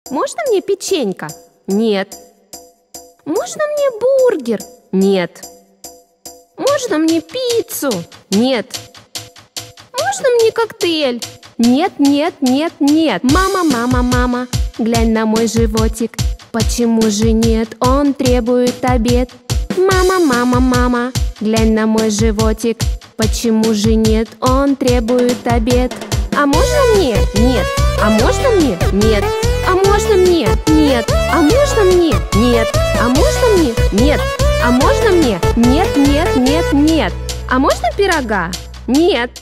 Можно мне печенька? Нет. Можно мне бургер? Нет. Можно мне пиццу? Нет. Можно мне коктейль? Нет, нет, нет, нет. Мама, мама, мама, глянь на мой животик. Почему же нет? Он требует обед. Мама, мама, мама, глянь на мой животик. Почему же нет? Он требует обед. А можно мне? Нет. А можно мне? Нет. А можно мне? Нет. А можно мне? Нет. А можно мне? Нет. А можно мне? Нет, нет, нет, нет. А можно пирога? Нет.